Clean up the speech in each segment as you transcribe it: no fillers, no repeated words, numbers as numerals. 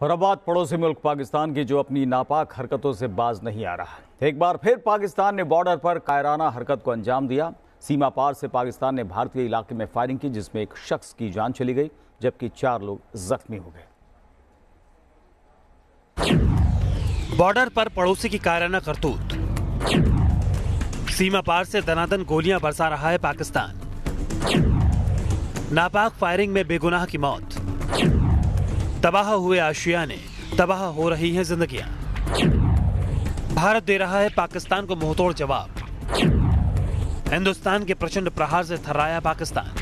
और अब बात पड़ोसी मुल्क पाकिस्तान की, जो अपनी नापाक हरकतों से बाज नहीं आ रहा। एक बार फिर पाकिस्तान ने बॉर्डर पर कायराना हरकत को अंजाम दिया। सीमा पार से पाकिस्तान ने भारतीय इलाके में फायरिंग की, जिसमें एक शख्स की जान चली गई जबकि 4 लोग जख्मी हो गए। बॉर्डर पर पड़ोसी की कायराना करतूत। सीमा पार से दनादन गोलियां बरसा रहा है पाकिस्तान। नापाक फायरिंग में बेगुनाह की मौत। तबाह हुए आशियाने, तबाह हो रही हैं जिंदगियां। भारत दे रहा है पाकिस्तान को मुंहतोड़ जवाब। हिंदुस्तान के प्रचंड प्रहार से थर्राया पाकिस्तान।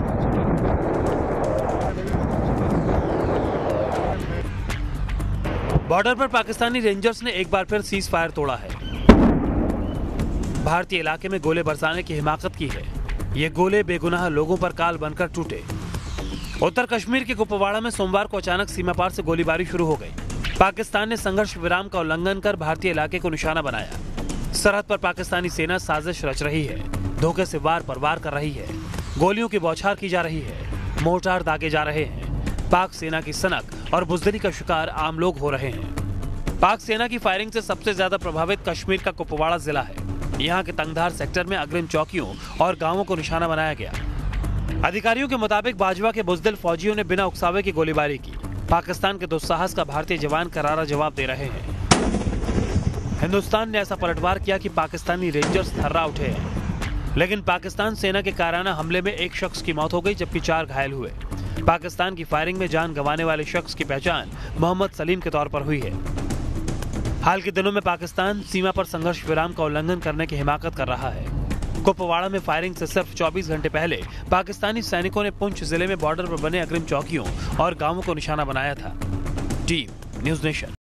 बॉर्डर पर पाकिस्तानी रेंजर्स ने एक बार फिर सीज फायर तोड़ा है। भारतीय इलाके में गोले बरसाने की हिमाकत की है। ये गोले बेगुनाह लोगों पर काल बनकर टूटे। उत्तर कश्मीर के कुपवाड़ा में सोमवार को अचानक सीमा पार से गोलीबारी शुरू हो गई। पाकिस्तान ने संघर्ष विराम का उल्लंघन कर भारतीय इलाके को निशाना बनाया। सरहद पर पाकिस्तानी सेना साजिश रच रही है। धोखे से वार पर वार कर रही है। गोलियों की बौछार की जा रही है। मोर्टार दागे जा रहे हैं। पाक सेना की सनक और बुजदिली का शिकार आम लोग हो रहे हैं। पाक सेना की फायरिंग से सबसे ज्यादा प्रभावित कश्मीर का कुपवाड़ा जिला है। यहाँ के तंगधार सेक्टर में अग्रिम चौकियों और गांवों को निशाना बनाया गया। अधिकारियों के मुताबिक बाजवा के बुजदिल फौजियों ने बिना उकसावे की गोलीबारी की। पाकिस्तान के दुस्साहस का भारतीय जवान करारा जवाब दे रहे हैं। हिंदुस्तान ने ऐसा पलटवार किया कि पाकिस्तानी रेंजर्स थर्रा उठे हैं। लेकिन पाकिस्तान सेना के कायराना हमले में एक शख्स की मौत हो गई जबकि 4 घायल हुए। पाकिस्तान की फायरिंग में जान गंवाने वाले शख्स की पहचान मोहम्मद सलीम के तौर पर हुई है। हाल के दिनों में पाकिस्तान सीमा पर संघर्ष विराम का उल्लंघन करने की हिमाकत कर रहा है। कुपवाड़ा में फायरिंग से सिर्फ 24 घंटे पहले पाकिस्तानी सैनिकों ने पुंछ जिले में बॉर्डर पर बने अग्रिम चौकियों और गांवों को निशाना बनाया था। Team news nation.